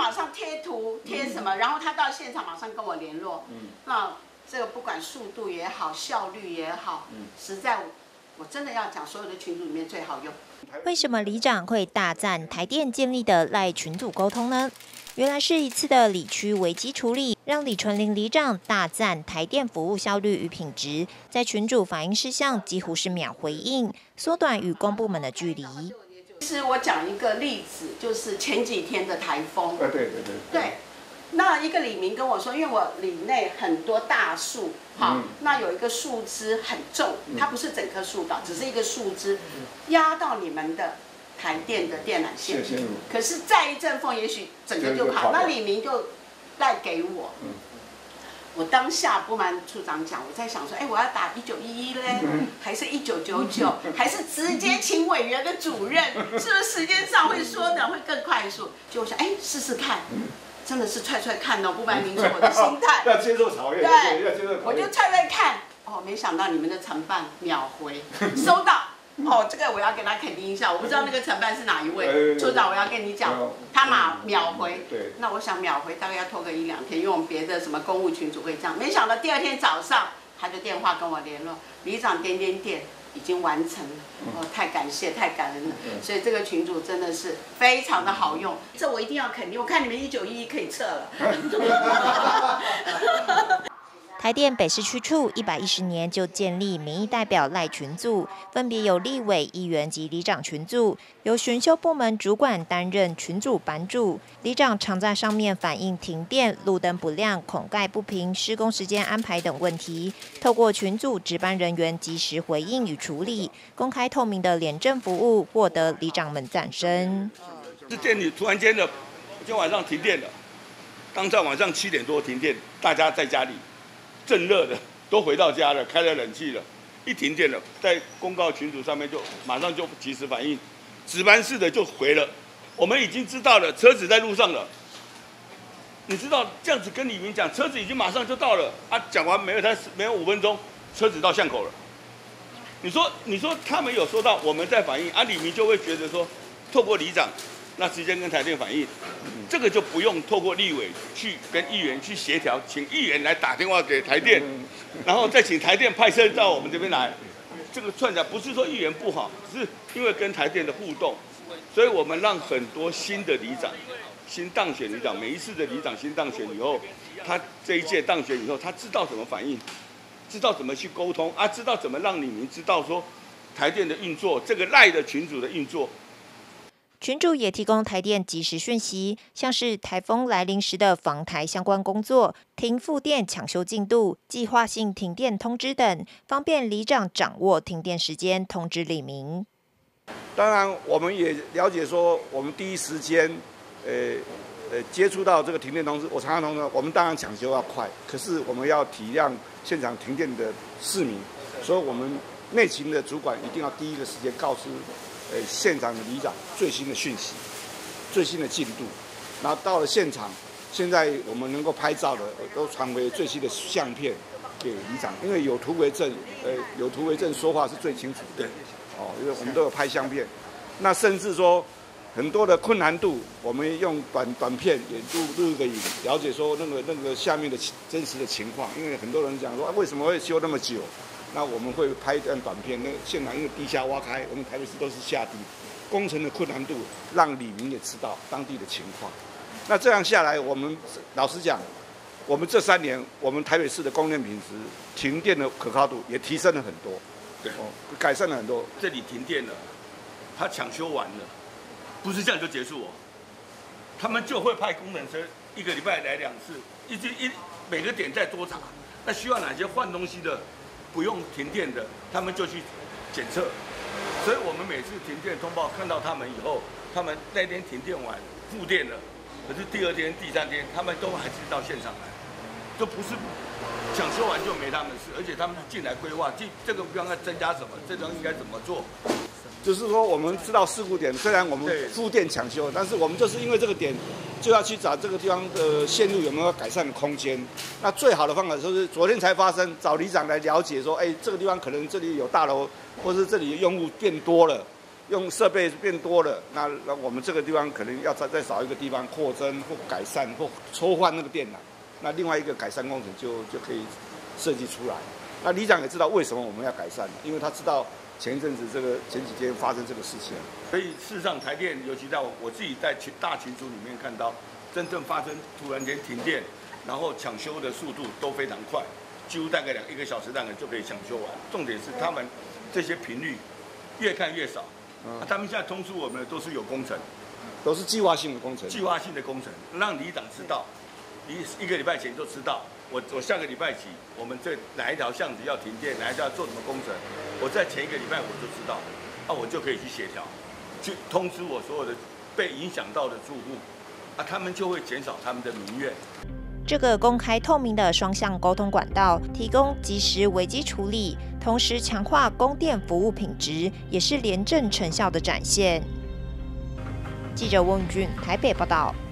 马上贴图贴什么，然后他到现场马上跟我联络。那这个不管速度也好，效率也好，实在我真的要讲，所有的群组里面最好用。 为什么里长会大赞台电建立的赖群组沟通呢？原来是一次的里区危机处理，让李纯玲里长大赞台电服务效率与品质，在群组反映事项几乎是秒回应，缩短与公部门的距离。 其实我讲一个例子，就是前几天的台风。 对。 那一个里民跟我说，因为我里内很多大树，那有一个树枝很重，它不是整棵树倒，只是一个树枝压到你们的台电的电缆线，可是再一阵风，也许整个就垮。那里民就带给我，我当下不瞒处长讲，我在想说，我要打1911嘞，还是1999，还是直接请委员的主任，是不是时间上会缩短，会更快速？就我想，试试看。真的是踹踹看哦，不瞒您说我的心态。 要接受考验， 对， 要接受考验。 我就踹踹看，没想到你们的承办秒回，收到。这个我要给他肯定一下，我不知道那个承办是哪一位，处长我要跟你讲，他秒回。对。那我想秒回大概要拖个1、2天，因为我们别的什么公务群组会这样，没想到第2天早上他就电话跟我联络，里长点已经完成了，太感谢，太感恩了。所以这个群组真的是非常的好用，这我一定要肯定。我看你们1911可以撤了。 台电北市区处110年就建立民意代表赖群组，分别有立委、议员及里长群组，由巡修部门主管担任群组版主。里长常在上面反映停电、路灯不亮、孔盖不平、施工时间安排等问题，透过群组值班人员及时回应与处理，公开透明的廉政服务获得里长们赞声。 这店里突然间的，今天晚上停电了，刚在晚上7点多停电，大家在家里。正热的都回到家了，开了冷气了，一停电了，在公告群组上面就马上就及时反应，值班室的就回了，我们已经知道了，车子在路上了。你知道这样子跟李明讲，车子已经马上就到了啊，讲完没有5分钟，车子到巷口了。你说他们有收到我们在反应啊，李明就会觉得说，透过里长。那直接跟台电反映，这个就不用透过立委去跟议员去协调，请议员来打电话给台电，然后再请台电派车到我们这边来。这个串起来不是说议员不好，只是因为跟台电的互动，所以我们让很多新的里长、新当选里长，每一次的里长新当选以后，他这一届当选以后，他知道怎么反应，知道怎么去沟通啊，知道怎么让李明知道说台电的运作，这个赖的群组的运作。 群主也提供台电即时讯息，像是台风来临时的防台相关工作、停复电抢修进度、计划性停电通知等，方便里长掌握停电时间，通知里民。 当然，我们也了解说，我们第一时间，接触到这个停电通知，我常常通知，我们当然抢修要快，可是我们要体谅现场停电的市民，所以我们内勤的主管一定要第一个时间告知。现场的里长最新的讯息、最新的进度，然后到了现场，现在我们能够拍照的都传回最新的相片给里长，因为有图为证，有图为证说话是最清楚的。因为我们都有拍相片，那甚至说很多的困难度，我们用短片也录一个影，了解说那个下面的真实的情况，因为很多人讲说为什么会修那么久。那我们会拍一段短片，那现场因为地下挖开，我们台北市都是下地，工程的困难度让里民也知道当地的情况。那这样下来，我们老实讲，我们这3年，我们台北市的供电品质、停电的可靠度也提升了很多，对，改善了很多。 这里停电了，他抢修完了，不是这样就结束哦，他们就会派工程车1个礼拜来2次，每个点再多查，那需要哪些换东西的。不用停电的，他们就去检测，所以我们每次停电通报看到他们以后，他们那天停电完复电了，可是第2天、第3天他们都还是到现场来，都不是抢修完就没他们事，而且他们是进来规划，这个地方要增加什么，这地方应该怎么做。 就是说，我们知道事故点，虽然我们复电抢修，但是我们就是因为这个点，就要去找这个地方的线路有没有改善的空间。那最好的方法就是昨天才发生，找里长来了解说，这个地方可能这里有大楼，或是这里的用户变多了， 用设备变多了，那我们这个地方可能要再找一个地方扩增或改善或抽换那个电缆，那另外一个改善工程就可以设计出来。那里长也知道为什么我们要改善，因为他知道前一阵子前几天发生这个事情， 所以事实上台电，尤其在我自己在大群组里面看到，真正发生突然间停电，然后抢修的速度都非常快，几乎大概1个小时大概就可以抢修完。重点是他们这些频率越看越少。他们现在通知我们的都是有工程， 都是计划性的工程。 计划性的工程，让里长知道，一个礼拜前就知道，我下个礼拜起，我们这哪一条巷子要停电，哪一条要做什么工程，我在前1个礼拜我就知道，我就可以去协调，去通知我所有的被影响到的住户，他们就会减少他们的民怨。 这个公开透明的双向沟通管道，提供及时危机处理，同时强化供电服务品质，也是廉政成效的展现。记者翁宇俊台北报道。